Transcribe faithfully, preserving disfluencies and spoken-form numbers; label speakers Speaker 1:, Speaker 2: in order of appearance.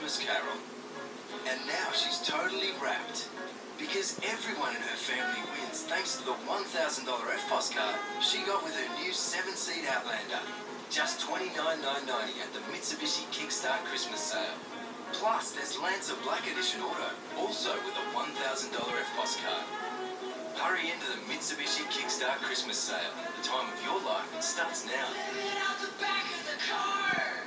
Speaker 1: Christmas Carol. And now she's totally wrapped. Because everyone in her family wins thanks to the one thousand dollar F P O S card she got with her new seven-seat Outlander. Just twenty-nine thousand nine hundred ninety dollars at the Mitsubishi Kickstart Christmas sale. Plus, there's Lancer Black Edition Auto, also with a one thousand dollar F P O S card. Hurry into the Mitsubishi Kickstart Christmas sale. The time of your life starts now. Let it out the back of the car!